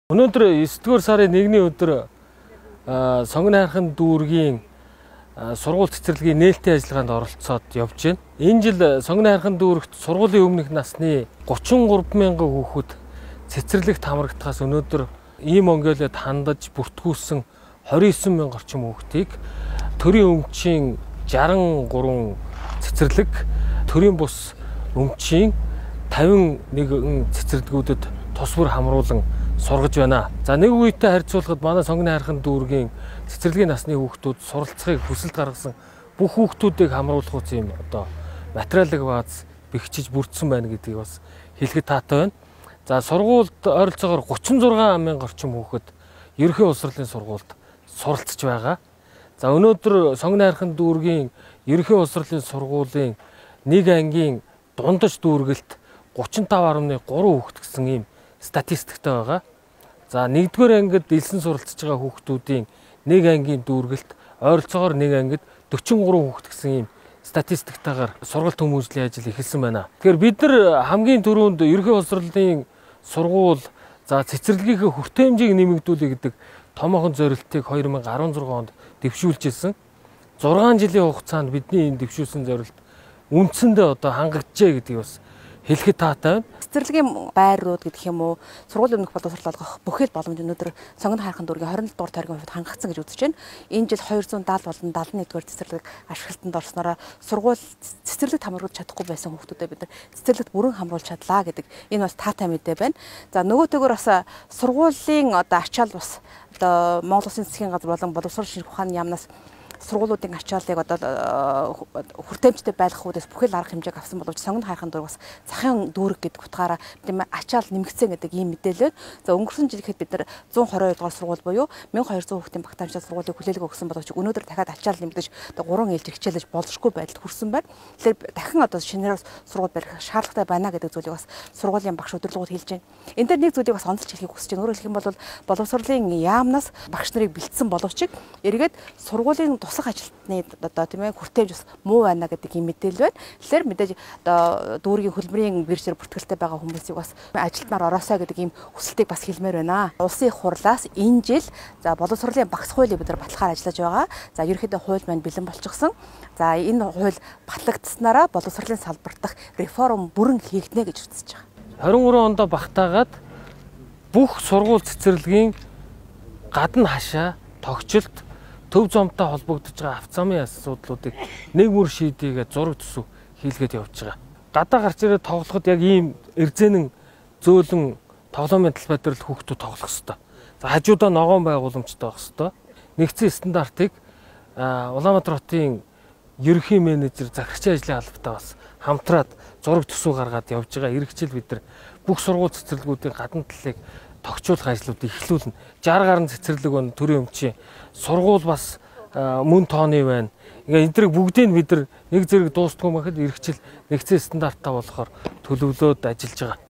Өнөөдөр 9-р сарын 1-ний өдөр сонгоны хайрхан дүүргийн сургууль цэцэрлэгийн нээлттэй ажиллагаанд оролцоод явж байна. Энэ жил сонгоны хайрхан дүүрэгт сургуулийн өмнөх насны 33 мянган хүүхэд цэцэрлэгт хамрагдахаас өнөөдөр ийм Монголиод хандаж бүртгүүлсэн 29 мянга орчим хүүхдийг төрийн өмчийн 63 цэцэрлэг, төрийн бус өмчийн 51 цэцэрлэгүүдэд тус бүр хамруулан сургаж байна. За нэг үетэй харьцуулахад манай сонгоны хайрхан дүүргийн цэцэрлэгийн насны хүүхдүүд суралцахыг хүсэлт гаргасан бүх хүүхдүүдийг хамруулах үс юм материалын бааз бэхжиж бүрдсэн байна гэдгийг бас хэлэхэд таатай байна. За сургуульд ойролцоогоор 36 мянга орчим хүүхэд ерөнхий улсролын сургуульд суралцж байгаа. За өнөөдөр сонгоны хайрхан дүүргийн ерөнхий улсролын сургуулийн нэг ангийн дундаж дүүргэлт 35.3 хүүхэд гэсэн ийм статистиктэй байгаа. За нэгдүгээр ангид элсэн суралцж байгаа хүүхдүүдийн нэг ангийн дүүргэлт ойролцоогоор нэг ангид 43 хүүхэд гэсэн ийм статистиктайгаар сургалт хүмүүжлийн ажил эхэлсэн байна. Тэгэхээр бид нар хамгийн түрүүнд ерөнхий улсролын сургууль цэцэрлэгийнхээ хүртээмжийг нэмэгдүүлэх гэдэг томоохон зорилтыг 2016 онд дэвшүүлж ирсэн. 6 жилийн хугацаанд бидний энэ дэвшүүлсэн зорилт үндсэндээ хангагджээ гэдгийг бас хэлэхэд таатай байна. Цэцэрлэгийн байрууд гэдэг юм уу, сургуулийн өмнөх боловсрол олгох бүхэл боломж өнөөдөр сонгоны хайрхан дүүргийн 27 дугаар тойргийн хувьд хангагдсан гэж үзэж байна. Энэ жил 270 болон 71-р цэцэрлэг ашиглалтанд орсноор сургууль цэцэрлэгт хамруулж чадахгүй байсан хүүхдүүдэд бид нар цэцэрлэгт бүрэн хамруулж чадлаа гэдэг энэ бас таатай мэдээ байна. За нөгөөтэйгөр бас сургуулийн ачаал бас Монгол Улсын засгийн газар болон боловсрол шинжлэх ухааны яамнаас сургуулиудын ачааллыг хүртээмжтэй байлгах үүдээс бүхэл арга хэмжээг авсан боловч сонгоны хайрхан дүүрэг бас захын дүүрэг гэдэг утгаараа тийм ачаал нэмэгдсэн гэдэг ийм мэдээлэл. За өнгөрсөн жил ихэд бид нар 122 дугаар сургууль буюу 1200 хүүхдийн багтаамжтай сургуулийг хүлээлгөө өгсөн боловч өнөөдөр дахиад ачаал нэмэгдэж 3 ээлж хичээлж болзошгүй байдалд хүрсэн байна. Тэгэхээр дахин шинээр сургууль барих шаардлагатай байна гэдэг зүйлийг бас сургуулийн багш удирдлагууд хэлж байна. Энэ дээр нэг зүйлийг бас онцлж хэлхийг хүсэж байна. Өөрөөр хэлэх юм бол боловсролын яамнаас багш нарыг бэлдсэн боловч эргээд сургуулийн тусах ажилтны хүртээмж бас муу байна гэдэг ийм мэдээлэл байна. Тэгэхээр мэдээж дүүргийн хөлбөрийн биржээр бүртгэлтэй байгаа хүмүүсийг бас ажилтнаар ороосоо гэдэг ийм хүсэлтийг бас хэлмээр байна. Улсын их хурлаас энэ жил боловсролын багц хуулийг бид нар баталгаар ажиллаж байгаа. За ерөнхийдөө хууль маань бэлэн болчихсон. За энэ хууль батлагдсанараа боловсролын салбарт дах реформ бүрэн хийгднэ гэж үзэж байгаа. 23 онд багтаагаад бүх сургууль цэцэрлэгийн гадна хашаа тогтчлт төв зомтой холбогдож байгаа авц замын асуудлуудыг нэг бүр шийдийгээ зураг төсөв хийлгээд явж байгаа. Гадаа гарч ирээд тоглоход яг ийм эрзэнэн зөөлөн тоглоомын талбай дээр л хүүхдүүд тоглох хэвээр. За хажуудаа ногоон байгууламжтай байх хэвээр. Нэгдсэн стандартыг Улаанбаатар хотын ерөнхий менежер захирагчийн ажлын албатай бас хамтраад зураг төсөв гаргаад явж байгаа. Иргэжил бид нар бүх сургууль цэцэрлэгүүдийн гадна талыг тогтчуулах ажлуудыг эхлүүлнэ. 60 гаруй цэцэрлэг байна, төрийн өмчийн сургууль бас мөн тооны байна. Энэ дэрэг бүгдийг бид нар нэг зэрэг дуустгүй мэхэд иргэжил нэгцэн стандарттай болохоор төлөвлөөд ажиллаж байгаа.